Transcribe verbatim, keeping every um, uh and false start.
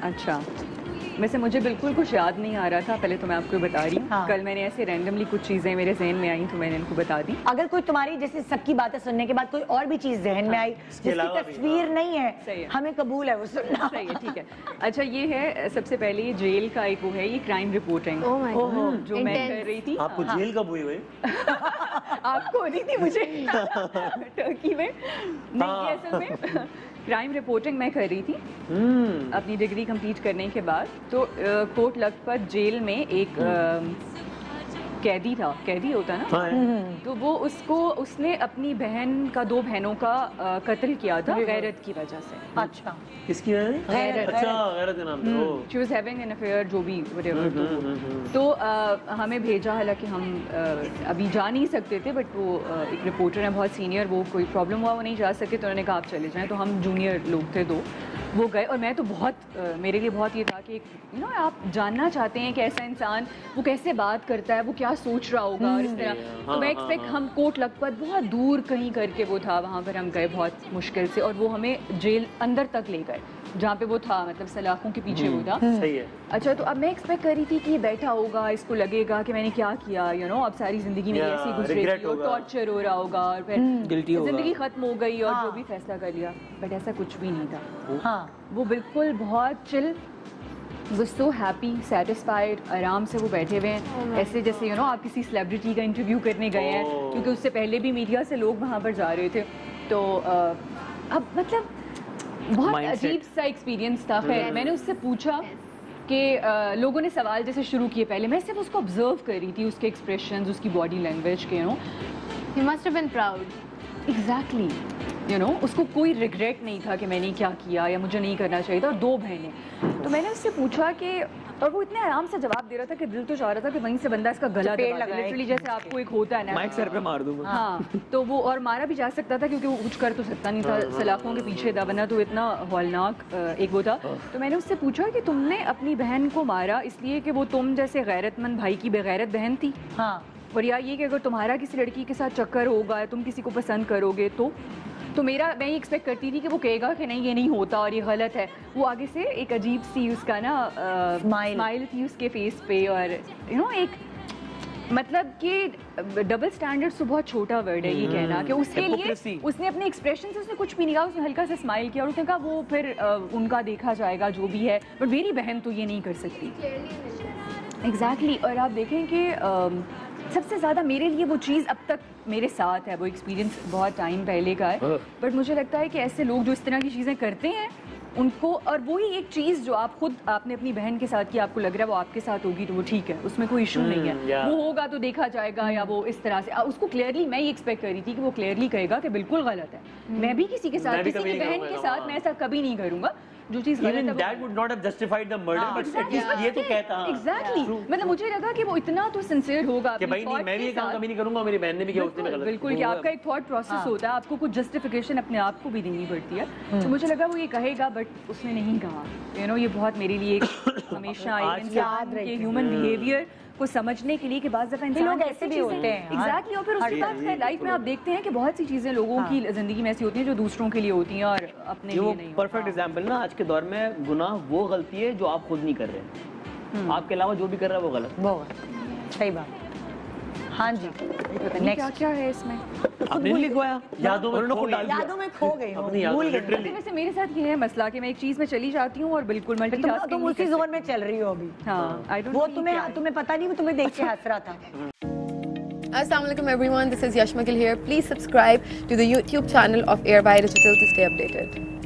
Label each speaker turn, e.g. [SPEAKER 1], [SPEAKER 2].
[SPEAKER 1] अच्छा, वैसे मुझे बिल्कुल कुछ याद नहीं आ रहा था, पहले तो मैं आपको बता रही हूँ। हाँ। कल मैंने ऐसे रैंडमली कुछ चीज़ें मेरे जहन में आई तो मैंने इनको बता दी।
[SPEAKER 2] अगर कोई तुम्हारी जैसे सबकी बातें सुनने के बाद कोई और भी चीज़ जहन में आई जिसकी तस्वीर नहीं है, सही है, हमें कबूल है वो सुनना।
[SPEAKER 1] सही है, ठीक है। अच्छा, ये है सबसे पहले ये जेल का एक वो है, ये क्राइम रिपोर्टिंग जो मैं कर रही थी।
[SPEAKER 3] आपको जेल कब हुई भाई?
[SPEAKER 1] आपको होनी थी मुझे टर्की में। नहीं, ये असल में क्राइम रिपोर्टिंग मैं कर रही थी अपनी डिग्री कंप्लीट करने के बाद। तो कोट लखपत जेल में एक आ, कैदी था, कैदी होता ना, तो वो उसको उसने अपनी बहन का, दो बहनों का आ, कत्ल किया था गैरत की वजह से।
[SPEAKER 2] अच्छा,
[SPEAKER 3] किसकी वजह से?
[SPEAKER 2] गैरत।
[SPEAKER 3] अच्छा, गैरत के नाम पे।
[SPEAKER 1] She was having an affair, जो भी व्हाटएवर। तो आ, हमें भेजा, हालांकि हम आ, अभी जा नहीं सकते थे, बट वो आ, एक रिपोर्टर है बहुत सीनियर, वो कोई प्रॉब्लम हुआ वो नहीं जा सके, तो उन्होंने कहा आप चले जाएं। तो हम जूनियर लोग थे दो, वो गए। और मैं तो बहुत आ, मेरे लिए बहुत ये था कि यू नो आप जानना चाहते हैं कि ऐसा इंसान वो कैसे बात करता है, वो क्या सोच रहा होगा और इस तरह। तो मैं एक्सपेक्ट, हम कोट लखपत बहुत दूर कहीं करके वो था, वहाँ पर हम गए बहुत मुश्किल से, और वो हमें जेल अंदर तक ले गए जहाँ पे वो था, मतलब सलाखों के पीछे वो था।
[SPEAKER 3] सही है।
[SPEAKER 1] अच्छा, तो अब मैं एक्सपेक्ट कर रही थी कि ये बैठा होगा, इसको लगेगा कि मैंने क्या किया, यू नो अब सारी जिंदगी में ऐसी गुजरेगी और टॉर्चर हो रहा होगा और फिर जिंदगी खत्म हो गई और जो भी फैसला कर लिया। बट ऐसा कुछ भी नहीं था। हाँ, वो बिल्कुल बहुत चिल, वो सो हैप्पी, सेटिस्फाइड, आराम से वो बैठे हुए हैं, ऐसे जैसे यू नो आप किसी सेलिब्रिटी का इंटरव्यू करने गए हैं, क्योंकि उससे पहले भी मीडिया से लोग वहाँ पर जा रहे थे। तो अब मतलब बहुत अजीब सा एक्सपीरियंस था। खैर, मैंने उससे पूछा कि लोगों ने सवाल जैसे शुरू किए, पहले मैं सिर्फ उसको ऑब्जर्व कर रही थी, उसके एक्सप्रेशंस, उसकी बॉडी लैंग्वेज के, you know he must have been proud. Exactly, you know उसको कोई रिग्रेट नहीं था कि मैंने क्या किया या मुझे नहीं करना चाहिए था। और दो बहनें, तो मैंने उससे पूछा कि, और वो इतने आराम से जवाब दे रहा था कि दिल तो चाह रहा था कि वहीं से बंदा इसका गला दबा दे, लिटरली जैसे आपको एक होता है ना,
[SPEAKER 3] माइक सर पे मार दूंगा।
[SPEAKER 1] हाँ, तो वो, और मारा भी जा सकता था क्योंकि वो कुछ कर तो सकता नहीं था, सलाखों के पीछे था, वरना तो इतना हौलनाक एक वो था। तो मैंने उससे पूछा कि तुमने अपनी बहन को मारा इसलिए कि वो तुम जैसे गैरतमंद भाई की बेगैरत बहन थी, हाँ, और या ये कि अगर तुम्हारा किसी लड़की के साथ चक्कर होगा, तुम किसी को पसंद करोगे तो तो मेरा मैं ये एक्सपेक्ट करती थी कि वो कहेगा कि नहीं ये नहीं होता और ये गलत है। वो आगे से एक अजीब सी उसका ना स्माइल थी उसके फेस पे, और यू नो एक मतलब कि डबल स्टैंडर्ड तो बहुत छोटा वर्ड है ये कहना कि उसके लिए उसने अपने एक्सप्रेशन से उसने कुछ भी नहीं कहा, उसने हल्का सा स्माइल किया और उसने कहा वो फिर आ, उनका देखा जाएगा जो भी है, बट मेरी बहन तो ये नहीं कर सकती। एग्जैक्टली। और आप देखें कि सबसे ज़्यादा मेरे लिए वो चीज़ अब तक मेरे साथ है, वो एक्सपीरियंस बहुत टाइम पहले का है, बट मुझे लगता है कि ऐसे लोग जो इस तरह की चीज़ें करते हैं उनको, और वही एक चीज़ जो आप खुद आपने अपनी बहन के साथ की, आपको लग रहा है वो आपके साथ होगी तो वो ठीक है, उसमें कोई इशू नहीं है, वो होगा तो देखा जाएगा, या वो इस तरह से उसको क्लियरली, मैं ये एक्सपेक्ट कर रही थी कि वो क्लियरली कहेगा कि बिल्कुल गलत है। मैं भी किसी के साथ, किसी की बहन के साथ मैं ऐसा कभी नहीं करूँगा जो चीज़ गलत है।
[SPEAKER 3] That would not have justified the murder, but at least ये तो कहता है।
[SPEAKER 1] Exactly, मतलब मुझे लगा कि वो इतना तो सिंसियर होगा
[SPEAKER 3] कि भाई नहीं, मैं भी ये काम कभी नहीं करूँगा, मेरी बहन ने भी किया, उसने भी गलत।
[SPEAKER 1] बिल्कुल, कि आपका एक थॉट प्रोसेस होता है, आपको कुछ जस्टिफिकेशन अपने आप को भी देनी पड़ती है। तो मुझे लगा वो ये कहेगा, बट उसने नहीं कहा। यू नो ये बहुत मेरे लिए हमेशा याद रहे ह्यूमन बिहेवियर को समझने के लिए कि बाज़ दफ़ा इंसान लोग ऐसे भी होते हैं। एग्जैक्टली। और फिर उसके बाद लाइफ में आप देखते हैं कि बहुत सी चीज़ें लोगों की ज़िंदगी में ऐसी होती हैं जो दूसरों के लिए होती हैं और अपने लिए नहीं।
[SPEAKER 4] परफेक्ट एग्जांपल ना, आज के दौर में गुनाह वो गलती है जो आप खुद नहीं कर रहे, आपके अलावा जो भी कर रहा है वो गलत।
[SPEAKER 2] बहुत सही बात। हाँ जी,
[SPEAKER 1] क्या क्या है इसमें?
[SPEAKER 4] आपने लिखवाया, यादों में खो गई,
[SPEAKER 2] यादों में खो गई,
[SPEAKER 1] भूल गई। वैसे मेरे साथ ये है मसला कि मैं एक चीज में चली जाती हूँ और बिल्कुल मल्टीटास्किंग।
[SPEAKER 2] तुम उसी जोन में चल रही हो अभी।
[SPEAKER 1] हाँ, आई डोंट,
[SPEAKER 2] वो तुम्हें तुम्हें पता नहीं, वो तुम्हें देख के हंस रहा था।
[SPEAKER 5] Assalamu alaikum everyone, this is Yashmagil here. Please subscribe to the YouTube channel of Airby Digital to stay updated.